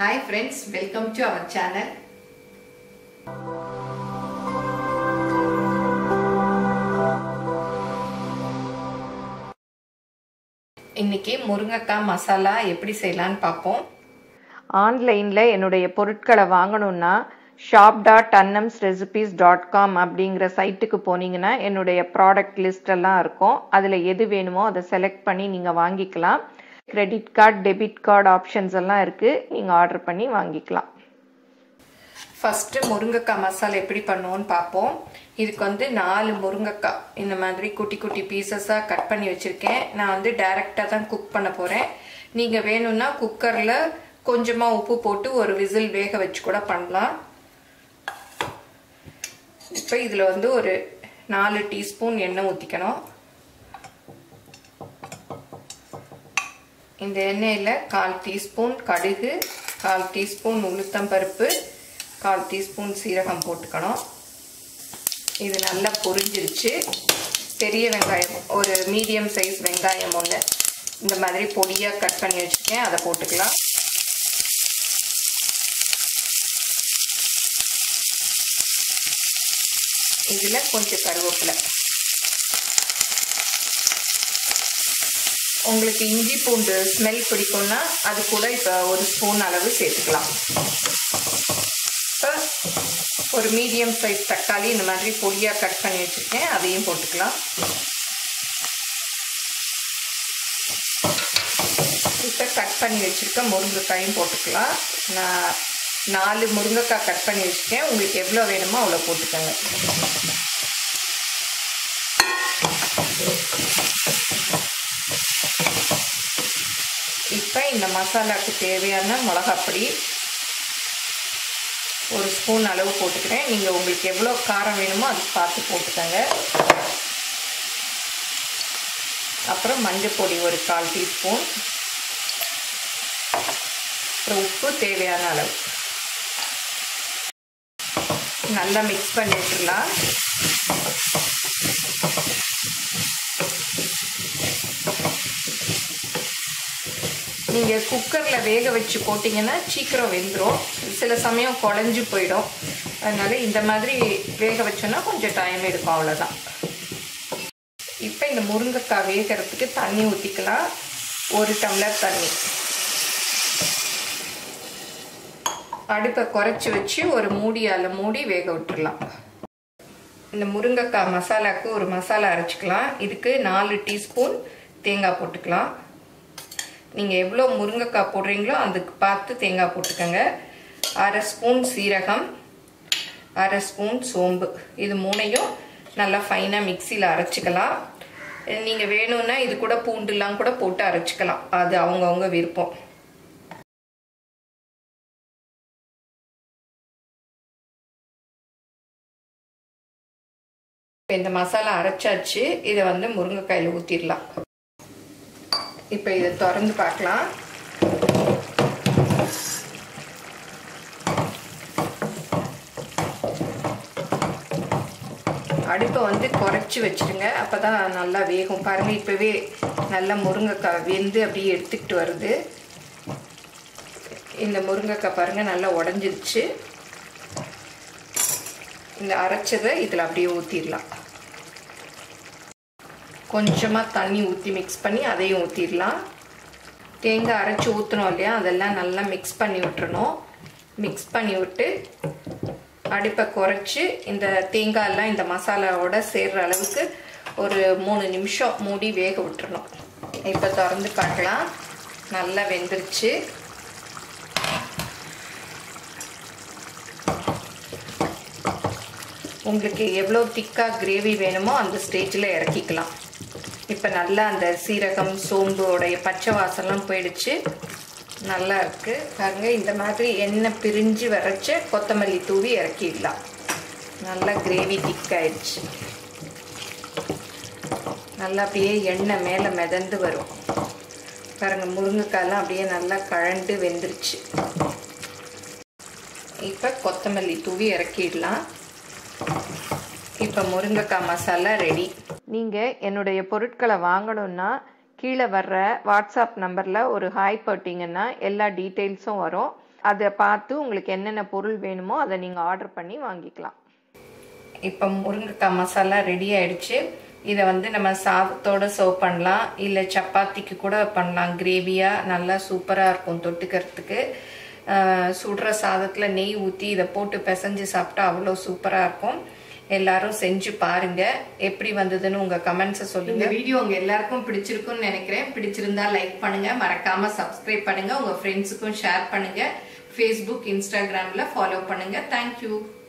Hi friends, welcome to our channel. இன்னைக்கு முருங்கைக்காய் மசாலா எப்படி செய்யலாம்னு பார்ப்போம். ஆன்லைனில் என்னுடைய பொருட்களை வாங்கணுன்னா shop.annamsrecipes.com அப்படிங்கிற சைட்டுக்கு போனீங்கன்னா என்னுடைய ப்ராடக்ட் லிஸ்டெல்லாம் இருக்கும். அதில் எது வேணுமோ அதை செலக்ட் பண்ணி நீங்கள் வாங்கிக்கலாம். Credit card, debit card options எல்லாம் இருக்குது. நீங்கள் ஆர்டர் பண்ணி வாங்கிக்கலாம். ஃபஸ்ட்டு முருங்கைக்காய் மசாலா எப்படி பண்ணுவோன்னு பார்ப்போம். இதுக்கு 4 முருங்கைக்காய் இந்த மாதிரி குட்டி குட்டி பீசஸாக கட் பண்ணி வச்சுருக்கேன். நான் டைரெக்டாக தான் குக் பண்ண போகிறேன். நீங்கள் வேணும்னா குக்கரில் கொஞ்சமாக உப்பு போட்டு ஒரு விசில் வேக வச்சு கூட பண்ணலாம். இப்போ இதில் ஒரு 4 டீஸ்பூன் எண்ணெய் ஊற்றிக்கணும். இந்த எண்ணெயில் 1/4 டீஸ்பூன் கடுகு, 1/4 டீஸ்பூன் உளுத்தம்பருப்பு, 1/4 டீஸ்பூன் சீரகம் போட்டுக்கணும். இது நல்லா பொரிஞ்சிருச்சு. பெரிய வெங்காயம், ஒரு மீடியம் சைஸ் வெங்காயம் ஒன்று இந்த மாதிரி பொடியாக கட் பண்ணி வச்சுருக்கேன், அதை போட்டுக்கலாம். இதில் கொஞ்சம் கருவேப்பிலை. உங்களுக்கு இஞ்சி பூண்டு ஸ்மெல் பிடிக்கும்னா அது கூட இப்போ ஒரு ஸ்பூன் அளவு சேர்த்துக்கலாம். இப்போ ஒரு மீடியம் சைஸ் தக்காளி இந்த மாதிரி பொடியாக கட் பண்ணி வச்சுருக்கேன், அதையும் போட்டுக்கலாம். இப்போ கட் பண்ணி வச்சுருக்க முருங்கைக்காயும் போட்டுக்கலாம். நான் 4 முருங்கைக்காய் கட் பண்ணி வச்சுருக்கேன். உங்களுக்கு எவ்வளோ வேணுமோ அவ்வளோ போட்டுக்கோங்க. இப்போ இந்த மசாலாவுக்கு தேவையான மிளகாப்பொடி ஒரு ஸ்பூன் அளவு போட்டுக்கிறேன். நீங்கள் உங்களுக்கு எவ்வளோ காரம் வேணுமோ அது பார்த்து போட்டுக்கோங்க. அப்புறம் மஞ்சள் பொடி ஒரு 1/4 டீஸ்பூன், அப்புறம் உப்பு தேவையான அளவு. நல்லா மிக்ஸ் பண்ணி வச்சிடலாம். நீங்கள் குக்கரில் வேக வச்சு போட்டிங்கன்னா சீக்கிரம் வெந்துடும். சில சமயம் குழஞ்சி போயிடும். அதனால் இந்த மாதிரி வேக வச்சோன்னா கொஞ்சம் டைம் எடுக்கும், அவ்வளோதான். இப்போ இந்த முருங்கைக்காய் வேகிறதுக்கு தண்ணி ஊற்றிக்கலாம். 1 டம்ளர் தண்ணி. அடுப்பை குறைச்சி வச்சு ஒரு மூடியால் மூடி வேக விட்டுடலாம். இந்த முருங்கைக்காய் மசாலாவுக்கு ஒரு மசாலா அரைச்சிக்கலாம். இதுக்கு 4 டீஸ்பூன் தேங்காய் போட்டுக்கலாம். நீங்கள் எவ்வளோ முருங்கைக்காய் போடுறீங்களோ அதுக்கு பார்த்து தேங்காய் போட்டுக்கோங்க. 1/2 ஸ்பூன் சீரகம், 1/2 ஸ்பூன் சோம்பு. இது 3ஐயும் நல்லா ஃபைனாக மிக்சியில் அரைச்சிக்கலாம். நீங்கள் வேணும்னா இது கூட பூண்டுலாம் கூட போட்டு அரைச்சிக்கலாம். அது அவங்கவுங்க விருப்பம். இந்த மசாலா அரைச்சாச்சு. இதை முருங்கைக்காயில் ஊற்றிடலாம். இப்போ இதை திறந்து பார்க்கலாம். அடுப்பை குறைச்சி வச்சுருங்க, அப்போ தான் நல்லா வேகும். பாருங்கள், இப்போவே நல்லா முருங்கைக்காய் வெந்து அப்படியே எடுத்துக்கிட்டு வருது. இந்த முருங்கைக்காய் பாருங்கள் நல்லா உடஞ்சிருச்சு. இந்த அரைச்சதை இதில் அப்படியே ஊற்றிடலாம். கொஞ்சமாக தண்ணி ஊற்றி மிக்ஸ் பண்ணி அதையும் ஊற்றிடலாம். தேங்காய் அரைச்சி ஊற்றணும் இல்லையா, அதெல்லாம் நல்லா மிக்ஸ் பண்ணி விட்டுறணும். மிக்ஸ் பண்ணி விட்டு அடுப்பை குறைச்சி இந்த தேங்காயெல்லாம் இந்த மசாலாவோட சேர்கிற அளவுக்கு ஒரு 3 நிமிஷம் மூடி வேக விட்டுறணும். இப்போ திறந்து பார்க்கலாம். நல்லா வெந்துருச்சு. உங்களுக்கு எவ்வளோ திக்காக கிரேவி வேணுமோ அந்த ஸ்டேஜில் இறக்கிக்கலாம். இப்போ நல்லா அந்த சீரகம் சோம்போடைய பச்சை வாசம்லாம் போயிடுச்சு. நல்லா இருக்குது பாருங்கள். இந்த மாதிரி எண்ணெய் பிரிஞ்சு வரைச்ச கொத்தமல்லி தூவி இறக்கிடலாம். நல்லா கிரேவி திக்காயிடுச்சு. நல்லா அப்படியே எண்ணெய் மேலே மிதந்து வரும் பாருங்கள். முருங்கைக்காயெல்லாம் அப்படியே நல்லா கழண்டு வெந்துருச்சு. இப்போ கொத்தமல்லி தூவி இறக்கிடலாம். இப்போ முருங்கைக்காய் மசாலா ரெடி. நீங்கள் என்னுடைய பொருட்களை வாங்கணுன்னா கீழே வர்ற வாட்ஸ்அப் நம்பரில் ஒரு ஹாய் போட்டிங்கன்னா எல்லா டீட்டெயில்ஸும் வரும். அதை பார்த்து உங்களுக்கு என்னென்ன பொருள் வேணுமோ அதை நீங்கள் ஆர்டர் பண்ணி வாங்கிக்கலாம். இப்போ முருங்கைக்காய் மசாலா ரெடி ஆயிடுச்சு. இதை வந்து நம்ம சாதத்தோட சர்வ் பண்ணலாம், இல்லை சப்பாத்திக்கு கூட பண்ணலாம். கிரேவியாக நல்லா சூப்பராக இருக்கும் தொட்டுக்கிறதுக்கு. சுடுற சாதத்தில் நெய் ஊற்றி இதை போட்டு பிசைஞ்சு சாப்பிட்டா அவ்வளோ சூப்பராக இருக்கும். எல்லாரும் செஞ்சு பாருங்க, எப்படி வந்ததுன்னு உங்க கமெண்ட்ஸை சொல்லுங்க. இந்த வீடியோ உங்க எல்லாருக்கும் பிடிச்சிருக்கும்னு நினைக்கிறேன். பிடிச்சிருந்தா லைக் பண்ணுங்க, மறக்காம சப்ஸ்கிரைப் பண்ணுங்க, உங்க ஃப்ரெண்ட்ஸுக்கும் ஷேர் பண்ணுங்க, ஃபேஸ்புக் இன்ஸ்டாகிராம்ல ஃபாலோ பண்ணுங்க. தேங்க்யூ.